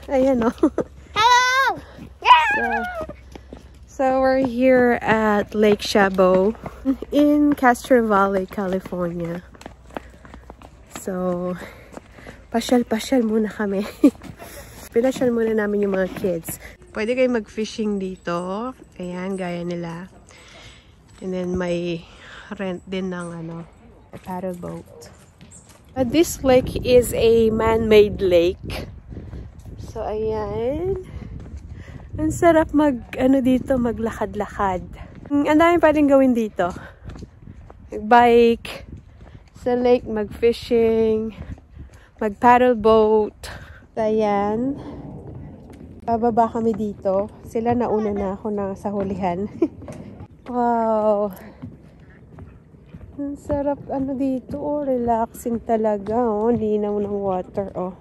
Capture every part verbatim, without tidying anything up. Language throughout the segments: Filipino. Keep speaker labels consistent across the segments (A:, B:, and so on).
A: Ayan o.
B: Hello!
A: So, so we're here at Lake Chabot in Castro Valley, California. So, pasyal-pasyal muna kami. Pinasyal muna namin yung mga kids. Pwede kayo mag-fishing dito. Ayan, gaya nila. And then may rent din ng ano, a paddle boat. Uh, this lake is a man-made lake. So, ayan. Ang sarap mag, ano dito, maglakad-lakad. Ang dami pa rin gawin dito. Mag-bike, sa lake, mag-fishing, mag-paddle boat. So, ayan. Bababa kami dito. Sila nauna na ako na sa hulihan. Wow. Ang sarap ano dito. Oh, relaxing talaga. Oh, linaw ng water. Oh.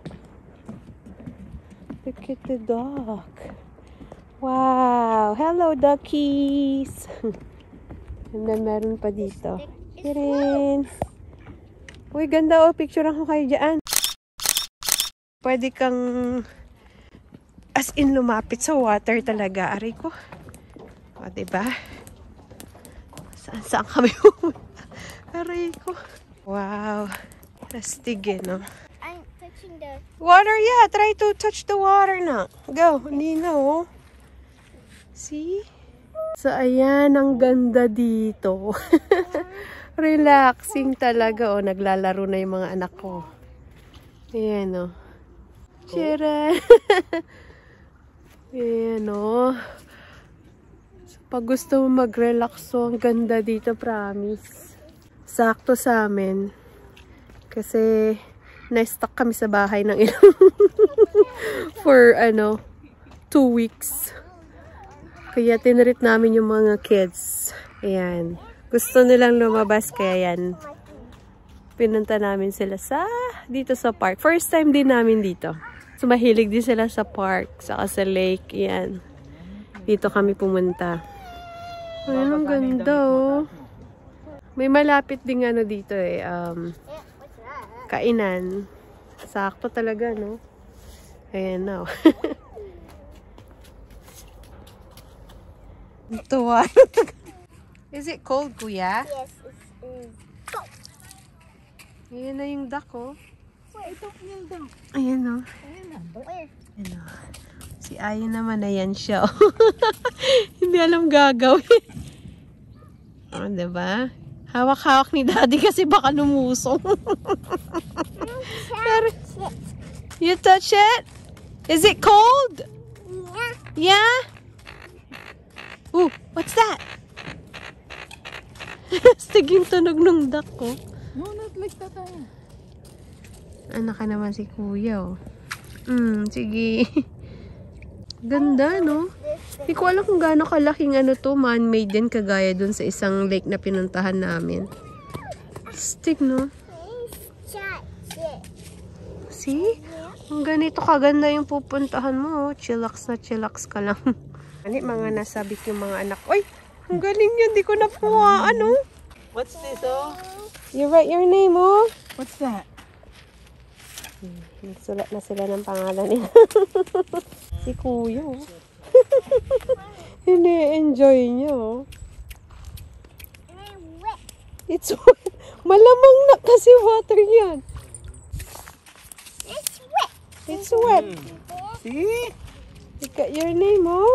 A: Look at the duck. Wow. Hello, duckies. And then meron pa dito. Kirin. Uy, ganda oh. Picturean ko kayo dyan. Pwede kang as in lumapit sa water talaga. Aray ko. O, diba? Saan saan kami pumunta? Aray ko. Wow. Astig eh, no?
B: I'm touching the
A: Water, yeah. Try to touch the water na. Go. Hindi na, oh. See? So, ayan. Ang ganda dito. Relaxing talaga, oh. Naglalaro na yung mga anak ko. Ayan, oh. Tira. Ayan, oh. Pag gusto mo mag-relax, so ang ganda dito, promise. Sakto sa amin. Kasi, na-stuck kami sa bahay ng ilang for, ano, two weeks. Kaya tinarit namin yung mga kids. Ayan. Gusto nilang lumabas, kaya yan. Pinunta namin sila sa, dito sa park. First time din namin dito. So, mahilig din sila sa park, saka sa lake. Ayan. Dito kami pumunta. Ayan, ang ganda, oh. May malapit din ano dito, eh. Um, kainan. Sakto talaga, no? Ayan, now. Tuwa. Is it cold, kuya?
B: yes, it's mm, cold.
A: Ayan na yung duck, oh.
B: Where? Ito yung duck.
A: Ayan, oh.
B: Ayan na. Where?
A: Ayan, oh. Si Ayan naman, ayan siya. Hindi alam gagawin. Oh, diba? Hawak-hawak ni daddy kasi baka lumusong. You touch it? Is it cold?
B: Yeah.
A: Yeah? Ooh, what's that? Stig yung tunog ng duck ko.
B: No, not like that.
A: Anak ka naman si kuya, oh. Hmm, sige. Ganda, no? Hindi ko alam kung gaano kalaking ano to, man-made din, kagaya dun sa isang lake na pinuntahan namin. Stick, no? See? Ang ganito kaganda yung pupuntahan mo, oh. Chillax na chillax ka lang. Ano, mga nasabik yung mga anak. Uy! Ang galing yun, di ko napuha. Ano?
C: What's this, oh?
A: You write your name, oh.
C: What's that?
A: Nagsulat na sila ng pangalan nila. Si kuya, oh. Ini-enjoy niyo. It's wet. Malamang na kasi water yan.
B: It's wet.
A: It's wet.
C: See?
A: You got your name, oh.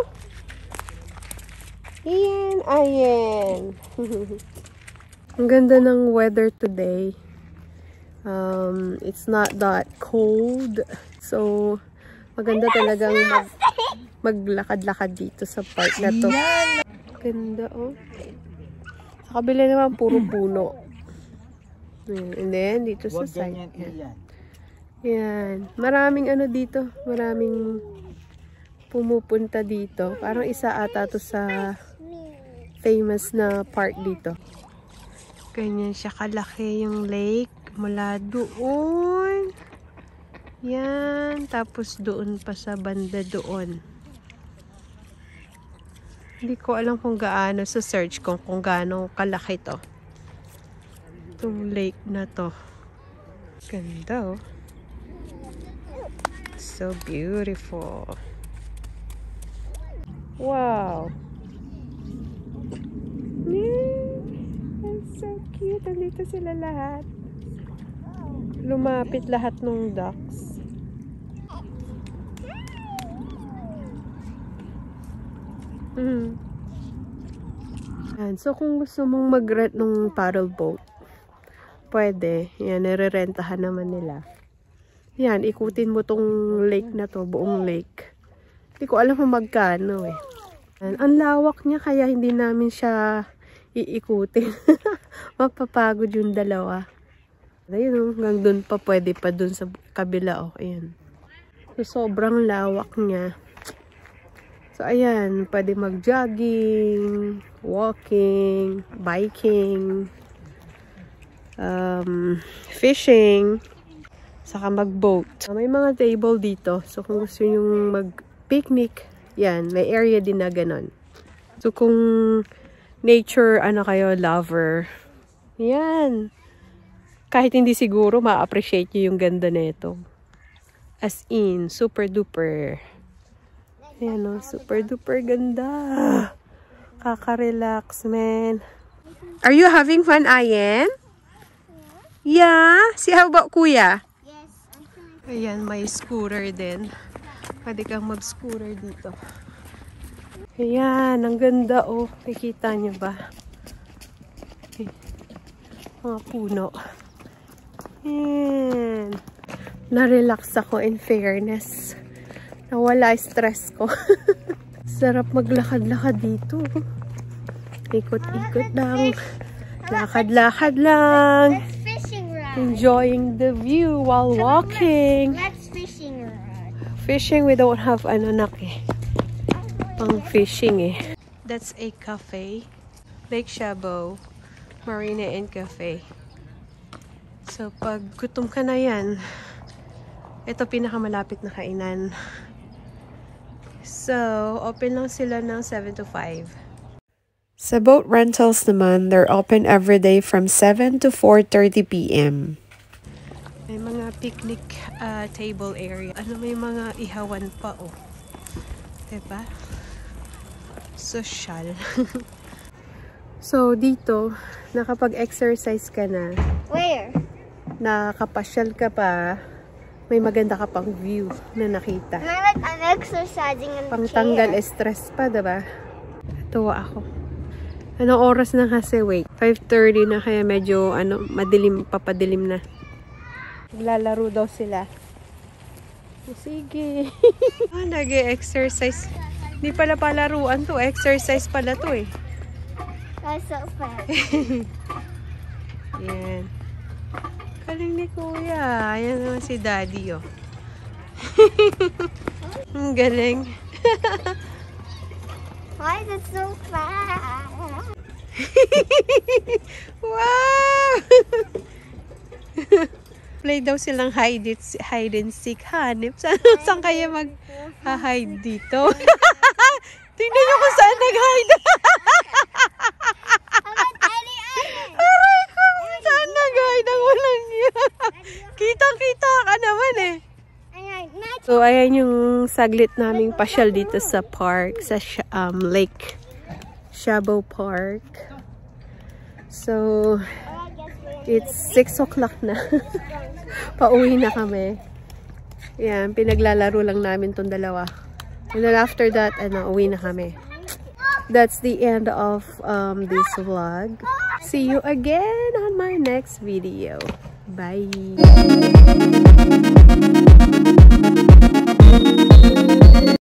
A: Ian, Ayan. Ang ganda ng weather today. Um, it's not that cold. So, maganda talagang mag maglakad-lakad dito sa park na to. Ganda, oh. Sa kabila naman, puro puno. And then, dito sa side. Yan. Yan. Maraming ano dito. Maraming pumupunta dito. Parang isa ata to sa famous na park dito. Ganyan siya kalaki yung lake. Mula doon. Yan. Tapos doon pa sa banda doon. Hindi ko alam kung gaano sa search ko kung gaano kalaki to. Itong lake na to. Ganda, oh. So, So beautiful. Wow. That's so cute. Andito sila lahat. Lumapit lahat ng ducks. Mm. Yan. So, kung gusto mong mag-rent ng paddle boat, pwede. Yan, nire-rentahan naman nila. Yan, ikutin mo tong lake na to, buong lake. Hindi ko alam kung magkano eh. Yan. Ang lawak niya, kaya hindi namin siya iikutin. Mapapagod yung dalawa. Ayun, hanggang dun pa, pwede pa dun sa kabila. Oh, ayan. So, sobrang lawak niya. So, ayan, pwede mag-jogging, walking, biking, um, fishing, saka mag-boat. May mga table dito. So, kung gusto nyo mag-picnic, yan, may area din na ganon. So, kung nature, ano kayo, lover, yan. Kahit hindi siguro, ma-appreciate nyo yung ganda nito. As in, super duper. Ayan o, super duper ganda. Kaka-relax, man. Are you having fun, Ayen? Yeah? See, how about kuya?
B: Yes, I'm trying.
A: Ayan, may scooter din. Pwede kang mag-scooter dito. Ayan, ang ganda oh. Kikita nyo ba? Okay. Mga puno. Ayan. Na-relax ako in fairness. Nawala stress ko. Sarap maglakad-lakad dito. Ikot-ikot lang. Lakad-lakad lang.
B: Let's fishing rod.
A: Enjoying the view while walking.
B: Let's fishing rod.
A: Fishing, we don't have ano nak eh. Pang fishing eh. That's a cafe. Lake Chabot. Marina and Cafe. So, pag gutom ka na yan, ito pinakamalapit na kainan. So, open lang sila ng seven to five. Sa boat rentals naman, they're open every day from seven to four thirty p m May mga picnic uh, table area. Ano, may mga ihawan pa, oh. Diba? Social. So, dito, nakapag-exercise ka na.
B: Where?
A: Nakapasyal ka pa. May maganda ka pang view na nakita.
B: Am I like I'm exercising in the
A: Pangtanggal
B: chair?
A: stress pa, diba? Tuwa ako. Anong oras na kasi? Wait, five thirty na, kaya medyo ano, madilim, papadilim na. Naglalaro daw sila. Sige. Ah, nag-exercise. Hindi pala palaruan to. Exercise pala to eh.
B: That's so fun.
A: Yan. Galing ni Kuya. Ayan naman si Daddy, oh. Ang galing.
B: Why is it so fast?
A: Wow! Play daw silang hide, it, hide and seek. Hanip. Saan, saan kaya mag-hide dito? Tingnan nyo kung saan nag-hide. Aray ko, kung saan nag-hide ang walang niya. Kitang-kita ka naman eh. So, ayan yung saglit naming pasyal dito sa park, sa um, Lake Chabot Park. So, it's six o'clock na. Pauwi na kami. Yan, pinaglalaro lang namin tong dalawa. And then after that, ano, uwi na kami. That's the end of um, this vlog. See you again on my next video. Bye!